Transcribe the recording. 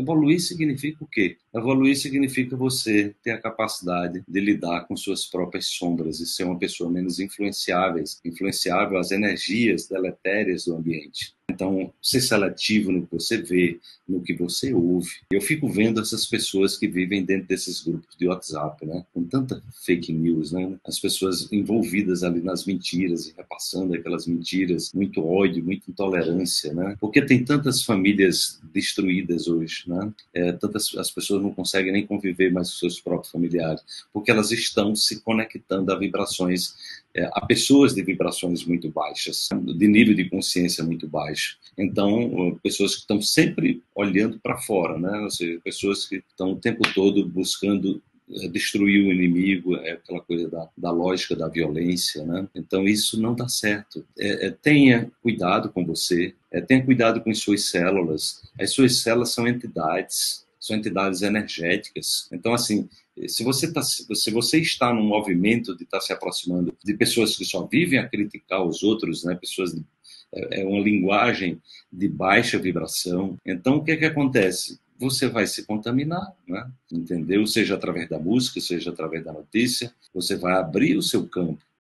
Evoluir significa o quê? Evoluir significa você ter a capacidade de lidar com suas próprias sombras e ser uma pessoa menos influenciável às energias deletérias do ambiente. Então, ser seletivo no que você vê, no que você ouve. Eu fico vendo essas pessoas que vivem dentro desses grupos de WhatsApp, né? Com tanta fake news, né? As pessoas envolvidas ali nas mentiras e repassando aquelas mentiras, muito ódio, muita intolerância, né? Porque tem tantas famílias destruídas hoje, né? As pessoas não conseguem nem conviver mais com seus próprios familiares, porque elas estão se conectando a vibrações, a pessoas de vibrações muito baixas, de nível de consciência muito baixo. Então, pessoas que estão sempre olhando para fora, né? Ou seja, pessoas que estão o tempo todo buscando destruir o inimigo, é aquela coisa da lógica da violência, né? Então isso não dá certo. Tenha cuidado com você, tenha cuidado com as suas células. As suas células são entidades energéticas. Então, assim, se você está num movimento de estar se aproximando de pessoas que só vivem a criticar os outros, né? É uma linguagem de baixa vibração. Então, o que é que acontece? Você vai se contaminar, né? Entendeu? Seja através da música, seja através da notícia, você vai abrir o seu campo.